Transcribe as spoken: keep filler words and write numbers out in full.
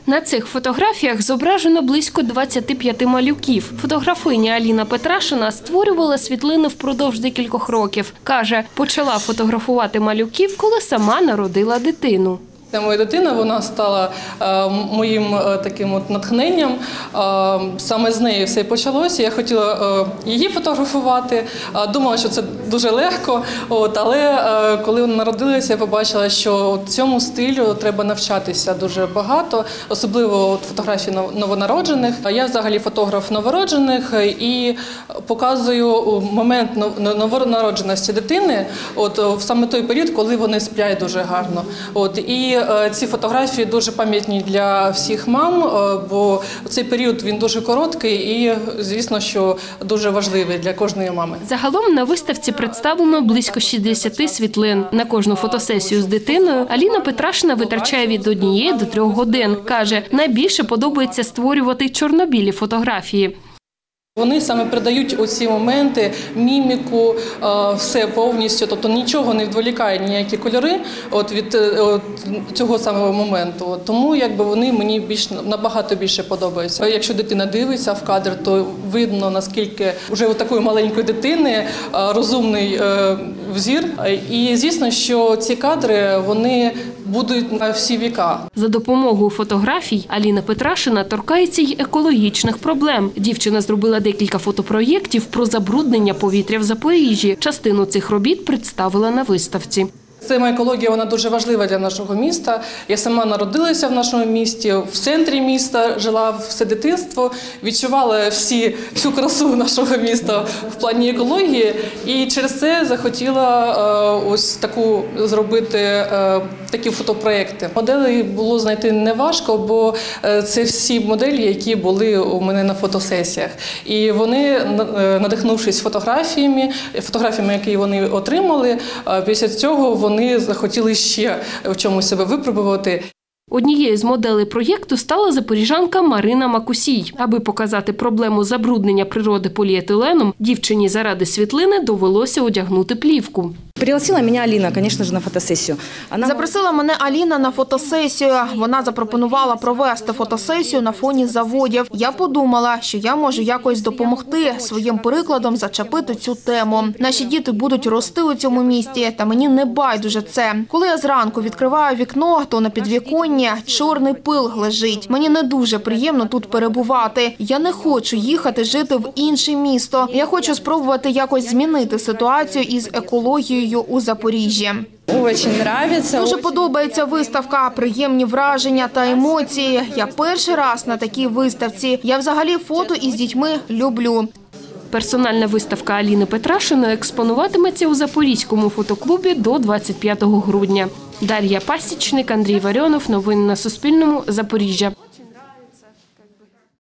На цих фотографіях зображено близько двадцяти п'яти малюків. Фотографиня Аліна Петрашина створювала світлини впродовж декількох років. Каже, почала фотографувати малюків, коли сама народила дитину. Моя дитина, вона стала е, моїм е, таким от натхненням. Е, саме з неї все почалося. Я хотіла е, її фотографувати, е, думала, що це дуже легко. От, але е, коли вона народилася, я побачила, що цьому стилю треба навчатися дуже багато, особливо от, фотографії новонароджених. Я взагалі фотограф новонароджених і показую момент новонародженості дитини, от, в саме той період, коли вони сплять дуже гарно. От, і ці фотографії дуже пам'ятні для всіх мам, бо цей період він дуже короткий і, звісно, що дуже важливий для кожної мами. Загалом на виставці представлено близько шістдесяти світлин. На кожну фотосесію з дитиною Аліна Петрашина витрачає від однієї до трьох годин. Каже, найбільше подобається створювати чорно-білі фотографії. Вони саме передають оці моменти, міміку, все повністю, тобто нічого не відволікає, ніякі кольори от від от цього самого моменту. Тому якби вони мені більш набагато більше подобаються. Якщо дитина дивиться в кадр, то видно, наскільки вже у такої маленької дитини розумний взір. І звісно, що ці кадри, вони будуть на всі віка. За допомогою фотографій Аліна Петрашина торкається й екологічних проблем. Дівчина зробила декілька фотопроєктів про забруднення повітря в Запоріжжі. Частину цих робіт представила на виставці. Тема екологія, вона дуже важлива для нашого міста. Я сама народилася в нашому місті, в центрі міста, жила все дитинство, відчувала всі, всю красу нашого міста в плані екології. І через це захотіла ось таку зробити такі фотопроекти. Моделей було знайти неважко, бо це всі моделі, які були у мене на фотосесіях. І вони, надихнувшись фотографіями, фотографіями, які вони отримали, після цього вони Вони захотіли ще в чомусь себе випробувати. Однією з моделей проєкту стала запоріжанка Марина Макусій. Аби показати проблему забруднення природи поліетиленом, дівчині заради світлини довелося одягнути плівку. Пригласила мене Аліна, звісно ж, на фотосесію. Вона... Запросила мене Аліна на фотосесію. Вона запропонувала провести фотосесію на фоні заводів. Я подумала, що я можу якось допомогти своїм прикладом зачепити цю тему. Наші діти будуть рости у цьому місті, та мені не байдуже це. Коли я зранку відкриваю вікно, то на підвіконні чорний пил лежить. Мені не дуже приємно тут перебувати. Я не хочу їхати жити в інше місто. Я хочу спробувати якось змінити ситуацію із екологією у Запоріжжі. Дуже подобається виставка, приємні враження та емоції. Я перший раз на такій виставці. Я взагалі фото із дітьми люблю. Персональна виставка Аліни Петрашиної експонуватиметься у Запорізькому фотоклубі до двадцять п'ятого грудня. Дар'я Пасічник, Андрій Варіонов. Новини на Суспільному. Запоріжжя.